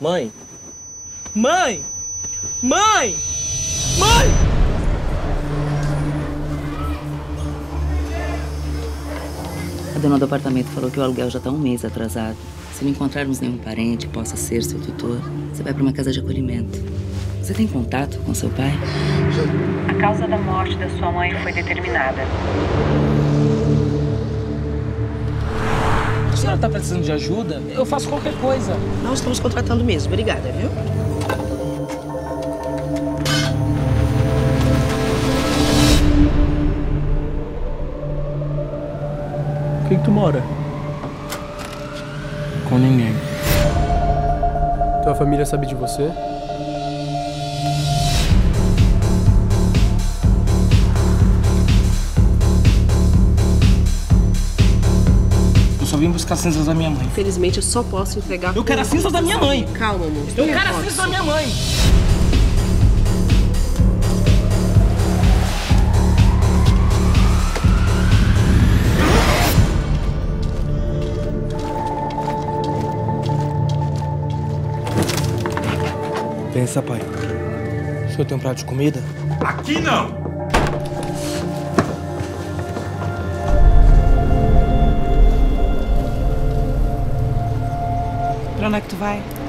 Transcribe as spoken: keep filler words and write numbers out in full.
Mãe? Mãe! Mãe! Mãe! A dona do apartamento falou que o aluguel já está um mês atrasado. Se não encontrarmos nenhum parente que possa ser seu tutor, você vai para uma casa de acolhimento. Você tem contato com seu pai? A causa da morte da sua mãe foi determinada. A senhora tá precisando de ajuda? Eu faço qualquer coisa. Nós estamos contratando mesmo. Obrigada, viu? Com quem que tu mora? Com ninguém. Tua família sabe de você? Eu só vim buscar as cinzas da minha mãe. Infelizmente, eu só posso entregar... Eu quero as cinzas da minha mãe! Calma, amor. Eu quero as cinzas da minha mãe! Pensa, pai. O senhor tem um prato de comida? Aqui não! Pra onde é que tu vai?